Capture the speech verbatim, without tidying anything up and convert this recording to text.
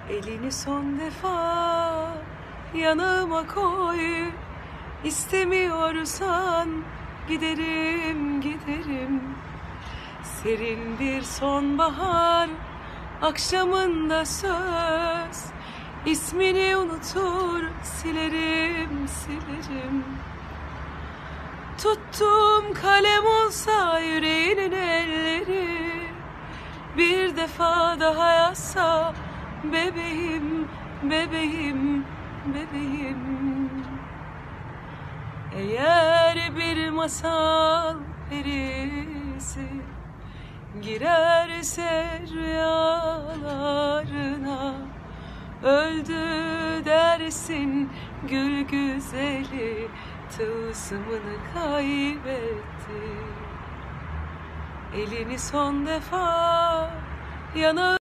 Elini son defa yanıma koy. İstemiyorsan giderim giderim. Serin bir sonbahar akşamında söz, İsmini unutur silerim silerim. Tuttum kalem olsa yüreğinin elleri, bir defa daha yazsa bebeğim bebeğim bebeğim. Eğer bir masal perisi girerse rüyalarına, öldü dersin gül güzeli, tılsımını kaybetti. Elini son defa yana